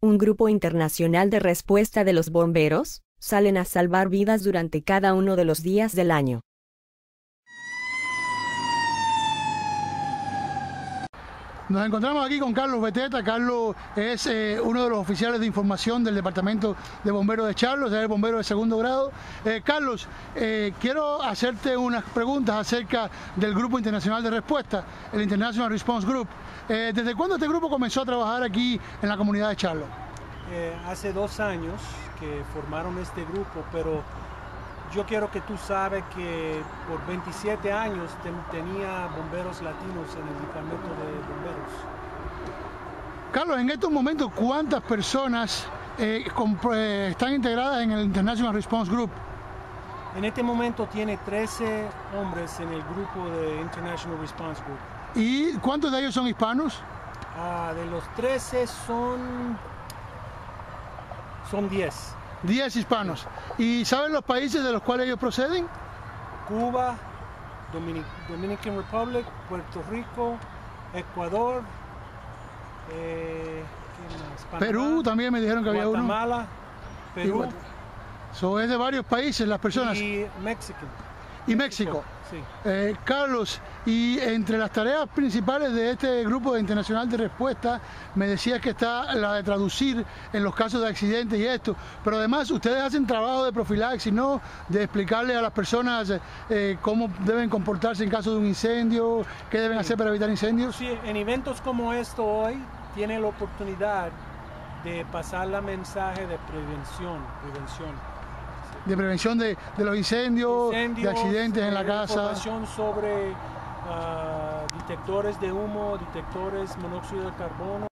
un grupo internacional de respuesta de los bomberos, salen a salvar vidas durante cada uno de los días del año. Nos encontramos aquí con Carlos Beteta. Carlos es uno de los oficiales de información del Departamento de Bomberos de Charlotte, es el bombero de segundo grado. Carlos, quiero hacerte unas preguntas acerca del Grupo Internacional de Respuesta, el International Response Group. ¿Desde cuándo este grupo comenzó a trabajar aquí en la comunidad de Charlotte? Hace 2 años que formaron este grupo, pero yo quiero que tú sabes que por 27 años tenía bomberos latinos en el Departamento de Bomberos. Carlos, en estos momentos, ¿cuántas personas están integradas en el International Response Group? En este momento tiene 13 hombres en el grupo de International Response Group. ¿Y cuántos de ellos son hispanos? De los 13 son 10. 10 hispanos. ¿Y saben los países de los cuales ellos proceden? Cuba, Dominican Republic, Puerto Rico, Ecuador, ¿qué más? Panamá, Perú también me dijeron que había uno. Guatemala, Perú. Es de varios países las personas. Y México. Y México. Sí. Carlos, y entre las tareas principales de este grupo internacional de respuesta, me decías que está la de traducir en los casos de accidentes y esto, pero además ustedes hacen trabajo de profilaxis, ¿no? De explicarle a las personas cómo deben comportarse en caso de un incendio, qué deben hacer para evitar incendios. Sí, en eventos como esto hoy tiene la oportunidad de pasar el mensaje de prevención. De prevención de los incendios, de accidentes en la casa. Información sobre detectores de humo, detectores monóxido de carbono.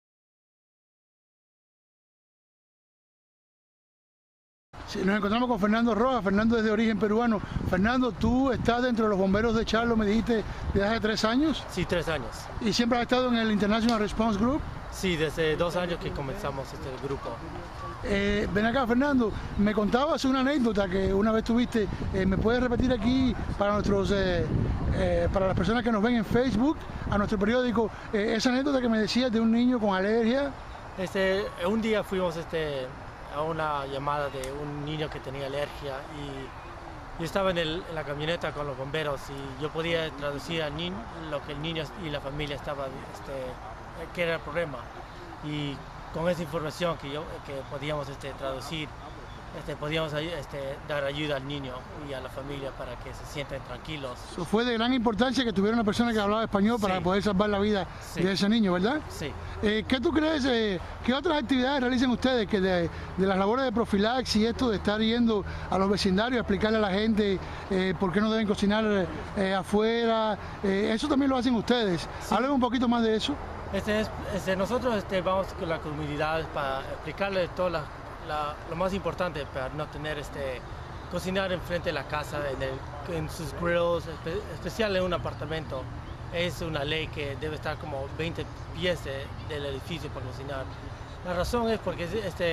Sí, nos encontramos con Fernando Rojas. Fernando es de origen peruano. Fernando, tú estás dentro de los bomberos de Charlotte, me dijiste, desde hace 3 años. Sí, 3 años. ¿Y siempre has estado en el International Response Group? Sí, desde 2 años que comenzamos este grupo. Ven acá, Fernando, me contabas una anécdota que una vez tuviste. ¿Me puedes repetir aquí para para las personas que nos ven en Facebook, a nuestro periódico, esa anécdota que me decías de un niño con alergia? Un día fuimos a una llamada de un niño que tenía alergia y yo estaba en la camioneta con los bomberos y yo podía traducir al niño lo que el niño y la familia estaba, que era el problema. Y con esa información que podíamos traducir, podíamos dar ayuda al niño y a la familia para que se sientan tranquilos. Fue de gran importancia que tuviera una persona que hablaba español para poder salvar la vida de ese niño, ¿verdad? Sí. ¿Qué tú crees, qué otras actividades realizan ustedes que de las labores de profilaxis y esto de estar yendo a los vecindarios a explicarle a la gente por qué no deben cocinar afuera? ¿Eso también lo hacen ustedes? Sí. Hablen un poquito más de eso. Nosotros vamos con la comunidad para explicarles todo lo más importante para no tener cocinar enfrente de la casa, en sus grills, especial en un apartamento. Es una ley que debe estar como 20 pies del edificio para cocinar. La razón es porque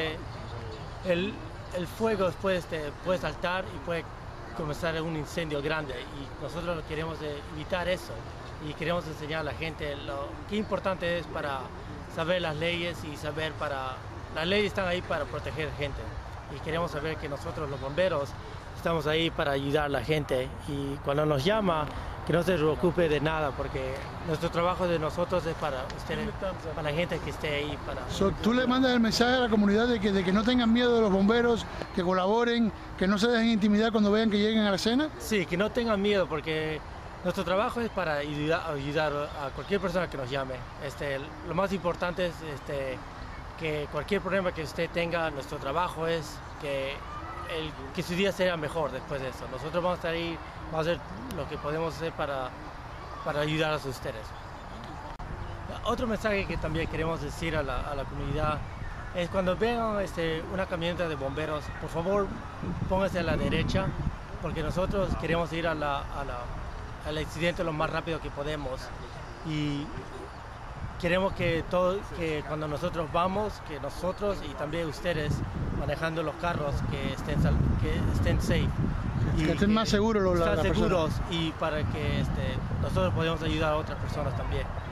el fuego después puede saltar y puede comenzar un incendio grande y nosotros queremos evitar eso. Y queremos enseñar a la gente qué importante es para saber las leyes y saber las leyes están ahí para proteger gente. Y queremos saber que nosotros los bomberos estamos ahí para ayudar a la gente y cuando nos llama que no se preocupe de nada porque nuestro trabajo de nosotros es para la gente que esté ahí. ¿Tú le mandas el mensaje a la comunidad de que no tengan miedo de los bomberos, que colaboren, que no se dejen intimidar cuando vean que lleguen a la escena? Sí, que no tengan miedo porque nuestro trabajo es para ayudar a cualquier persona que nos llame. Lo más importante es que cualquier problema que usted tenga, nuestro trabajo es que su día sea mejor después de eso. Nosotros vamos a estar ahí, vamos a hacer lo que podemos hacer para ayudar a ustedes. Otro mensaje que también queremos decir a la comunidad es cuando vean una camioneta de bomberos, por favor pónganse a la derecha porque nosotros queremos ir al accidente lo más rápido que podemos y queremos que cuando nosotros vamos, que nosotros y también ustedes manejando los carros que estén safe. Que estén más seguros seguros y para que nosotros podamos ayudar a otras personas también.